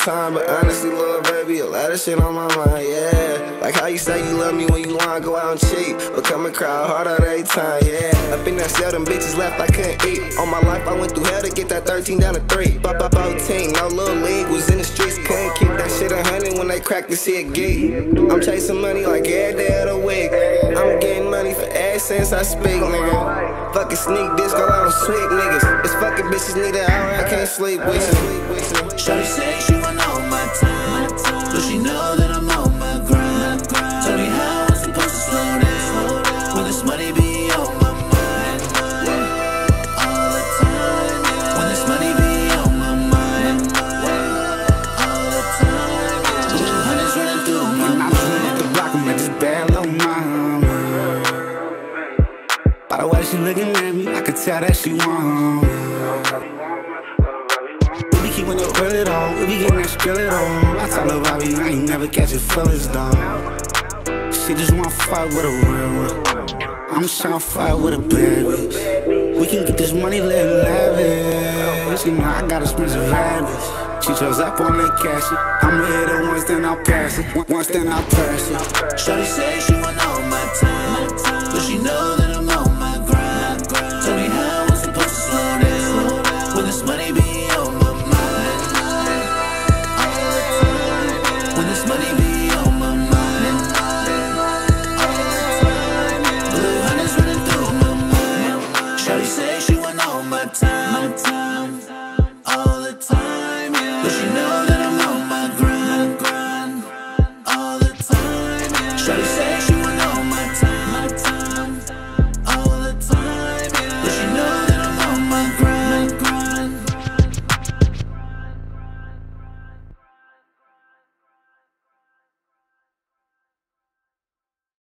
time, but honestly, little baby, a lot of shit on my mind, yeah. Like how you say you love me when you wanna go out and cheat, but come and cry hard out every time, yeah. Up in that cell, them bitches left, I couldn't eat. All my life, I went through hell to get that 13 down to 3. Pop 14, no little league, was in the streets, couldn't keep that shit 100 when they cracked the shit geek. I'm chasing money like every day of the week. I'm getting money for every cents I speak, nigga. Fucking sneak disc, go out and sweet niggas. This fucking bitches need an hour, I can't sleep with you. Shawty say she want all my time, but she know that I'm on my grind. Tell me how I'm supposed to slow down when this money be on my mind all the time. When this money be on my mind all the time. Honey's running through my mind. I'm at the block, I'm at this bad little mama. By the way she looking at me, I could tell that she want. Keeping it real at all, we be getting that skill at all. I tell her Bobby, I ain't never catch your feelings, dog. She just wanna fight with a real one. I'm tryna fight with a bad bitch. We can get this money, live lavish. You know I got expensive habits. She chose up on that cash it. I'ma hit it once, then I'll pass it. Once, then I'll pass it. Shawty say she want all my time, but she know that I'm on my grind. Tell me how I'm supposed to slow down when this money be on my mind. Shawty say she want all my time.